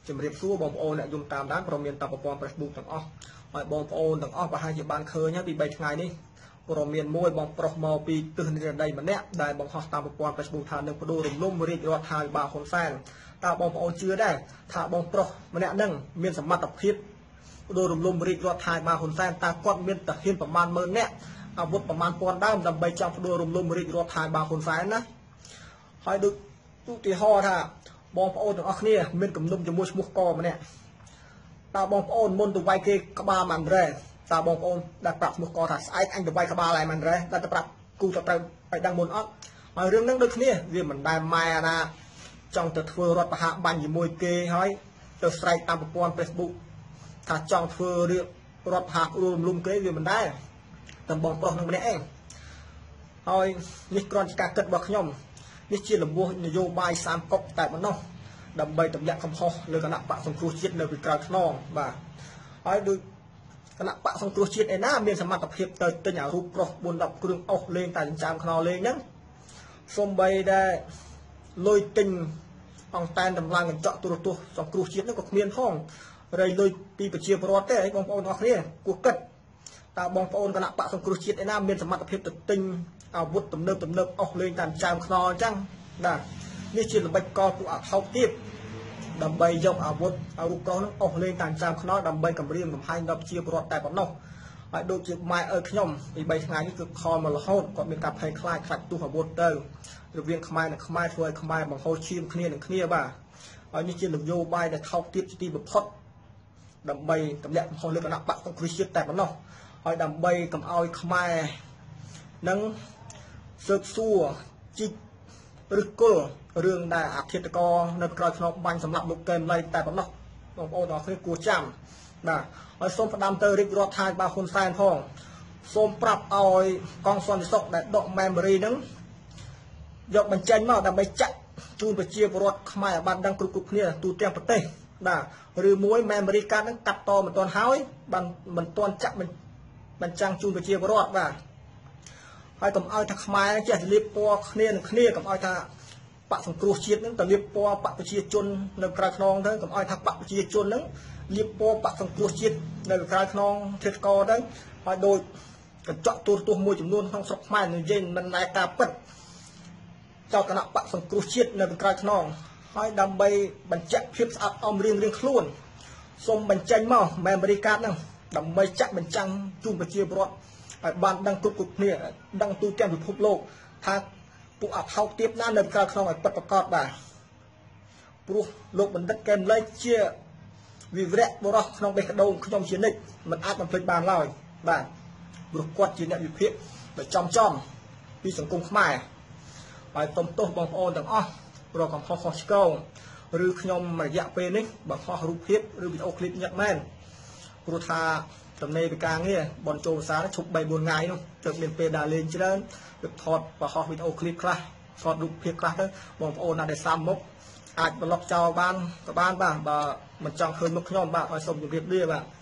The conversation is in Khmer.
ជំរាបសួរបងប្អូនអ្នកយំតាមដានព័ត៌មានតាមប្រព័ន្ធ Facebook ទាំងអស់ហើយបងប្អូនទាំងអស់ប្រហែលជាបានឃើញហើយពី3ថ្ងៃនេះព័ត៌មានមួយបងប្រុសមកពីទិសនិរដីម្នាក់ដែលបង្ហោះតាមប្រព័ន្ធ Facebook ថានឹងបដូររំលំរាជរដ្ឋាភិបាលហ៊ុនសែនតើបងប្អូនជឿដែរថាបងប្រុសម្នាក់នឹងមានសមត្ថភាពបដូររំលំរាជរដ្ឋាភិបាលហ៊ុនសែនតើគាត់មានតាហ៊ានប្រមាណ10000នាក់អាវុធប្រមាណ1000ដើមដើម្បីចង់បដូររំលំរាជរដ្ឋាភិបាលហ៊ុនសែនណាហើយដូចឧទាហរណ៍ថាបងប្អូនទាំងអស់គ្នាមានគំនុំជាមួយឈ្មោះកម្នាក់តើបងប្អូនមុនទៅវាយគេក្បាលម៉ាន់រ៉េតើបងប្អូនដែលប្រាប់ឈ្មោះកថាស្អែកអញទៅវាយក្បាលឯម៉ាន់រ៉េដែលទៅប្រាប់គូទៅត្រូវឲ្យដឹងមុនអត់ហើយរឿងហ្នឹងដូចគ្នាវាមិនដែលម៉ែអាណាចង់ទៅធ្វើរដ្ឋបហាបាញ់ជាមួយគេហើយទៅស្រែកតាមប្រព័ន្ធ Facebook ថាចង់ធ្វើរដ្ឋបហារួមលំគេវាមិនដែរតែបងប្រុសនឹងម្នាក់ឯងហើយនេះគ្រាន់ជាការគិតរបស់ខ្ញុំនេះជាលំហនយោបាយ30កុកតែប៉ុណ្ណោះដើម្បីទម្លាក់កំហុសលើគណៈបកសង្គ្រោះជាតិនៅពីក្រោយខ្នងបាទហើយដូចគណៈបកសង្គ្រោះជាតិឯណាមានសមត្ថភាពទៅទិញអារូបប្រុស4-10គ្រឿងអុសលេងតែចិញ្ចាមខ្នងលេងហ្នឹងសូម្បីដែលលុយទិញអង្គតែនតម្លើងកញ្ចក់ទូរទស្សន៍សង្គ្រោះជាតិហ្នឹងក៏គ្មានផងរៃលុយពីប្រជាពលរដ្ឋទេឲ្យបងប្អូនអរគ្នាគួរគិតតើបងប្អូនគណៈបកសង្គ្រោះជាតិឯណាមានសមត្ថភាពទៅទិញអាវុធទំនើបអស់លេងតាមចាមខ្នងអញ្ចឹងបាទនេះជាល្បិចកលពួកអថោកទៀតដើម្បីយកអាវុធអារូបប្រុសនោះអស់លេងតាមចាមខ្នងដើម្បីគម្រាមកំហែងដល់ប្រជាពលរដ្ឋតែប៉ុណ្ណោះហើយដូចជាម៉ែឪខ្ញុំពី3ថ្ងៃនេះគឺខលមករហូតគាត់មានការភ័យខ្លាចខ្លាចទោះអាវុធទៅរវាងខ្មែរនិងខ្មែរធ្វើឲ្យខ្មែរបង្ហូរឈាមគ្នានឹងគ្នាបាទហើយនេះជានយោបាយដែលថោកទាបជាទីបំផុតដើម្បីទម្លាក់កំហុសលើគណៈបកសង្គ្រោះជាតិតែប៉ុណ្ណោះហើយដើម្បីកុំឲ្យខ្មែរនឹងស៊ើបសួរជីកឬគល់រឿងដែលអធិដ្ឋករនៅក្រោយខ្នងបាញ់សម្រាប់លោកកែមលៃតែប៉ុណ្ណោះបងប្អូនទាំងអស់គ្នាគួរចាំបាទហើយសូមផ្ដាំទៅរាជរដ្ឋាភិបាលហ៊ុនសែនផងសូមប្រាប់ឲ្យកងសន្តិសុខដែលដក memory ហ្នឹងយកបញ្ចេញមកដើម្បីចាក់ជូនប្រជាពលរដ្ឋខ្មែរឲ្យបានដឹងគ្រប់គ្នាទូទាំងប្រទេសបាទឬមួយ memory card ហ្នឹងកាត់តមិនទាន់ហើយបានមិនទាន់ចាក់បញ្ចាំងជូនប្រជាពលរដ្ឋបាទហើយកុំឲ្យថាខ្មែរចេះទៅលាបពណ៌គ្នានឹងគ្នាកុំឲ្យថាបកសង្គ្រោះជាតិនឹងទៅលាបពណ៌បកប្រជាជននៅក្រៅខ្នងទៅកុំឲ្យថាបកប្រជាជននឹងលាបពណ៌បកសង្គ្រោះជាតិនៅក្រៅខ្នងធិដ្ឋករទៅហើយដូចកញ្ចក់ទូរទស្សន៍មួយចំនួនក្នុងស្រុកខ្មែរនិយាយមិនដែលការពិតចោលគណៈបកសង្គ្រោះជាតិនៅក្រៅខ្នងហើយដើម្បីបញ្ជាក់ភាពស្អាតអំរៀងខ្លួនសូមបញ្ចេញមកមេមរីកាតហ្នឹងដើម្បីចាក់បញ្ចាំងជូនប្រជាពលរដ្ឋឲ្យបានដឹងគ្រប់គ្នាដឹងទូទាំងពិភពលោកថាពួកអថោកទាបណាស់នៅក្រៅខ្នងឲ្យពិតប្រាកដបាទព្រោះលោកបណ្ឌិតកែមលីជាវិវរៈបរោះក្នុងបេះដូងខ្ញុំជានិច្ចមិនអាចបំភ្លេចបានឡើយបាទព្រោះគាត់ជាអ្នកវិភាគដ៏ចំពីសង្គមខ្មែរហើយតុំទោសបងប្អូនទាំងអស់ប្រកកំហុសខុសឆ្គងឬខ្ញុំរយៈពេលនេះបើខុសរូបភាពឬវីដេអូឃ្លីបញាក់មែនព្រោះថាតំណេរពីការងារបនចូលភាសាឈប់ 3-4 ថ្ងៃនោះទើបមានពេលដើរលេងច្រើនទើបថតបរហោះវីដេអូឃ្លីបខ្លះថតរូបភាពខ្លះទៅបងប្អូនណាដែលសាមមុខអាចប្លុកចោលបានក៏បានបាទបើមិនចង់ឃើញមុខខ្ញុំបាទឲ្យសូមជម្រាបលាបាទ